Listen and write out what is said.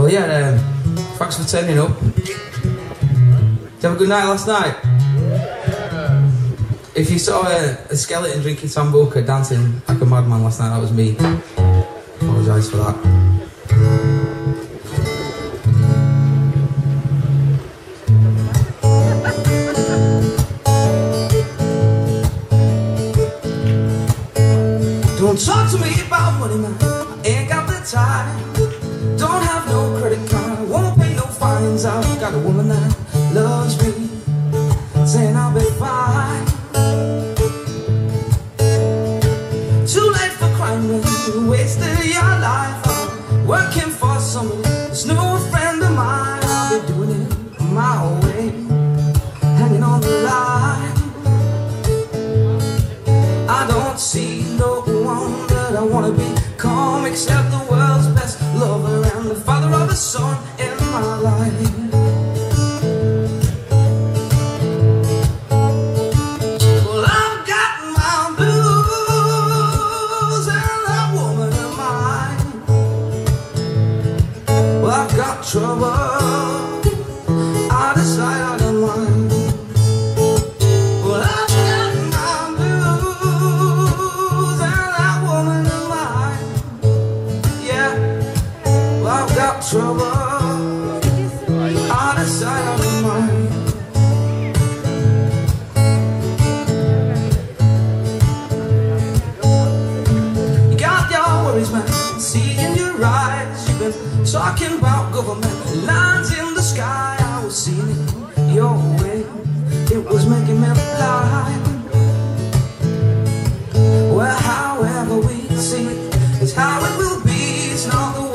Well, yeah, thanks for turning up. Did you have a good night last night? If you saw a skeleton drinking sambuca dancing like a madman last night, that was me. Apologise for that. Don't talk to me about money, man, I ain't got the time. Don't have no credit card, won't pay no fines. I've got a woman that loves me, saying I'll be fine. Too late for crying when you wasted your life working for somebody that's no friend of mine. I'll be doing it my way, hanging on the line. I don't see no one that I wanna become except the world's best lover and the father of a son in my life. Well, I've got my blues and that woman of mine. Well, I've got trouble, I decide I don't mind. Well, I've got my blues and that woman of mine. Yeah, well, I've got trouble, I decide I don't mind. You got your worries, man, see in your eyes. You've been talking about government lines in the sky. I was seeing it your way, it was making me blind. Well, however we see it is how it will be. It's not the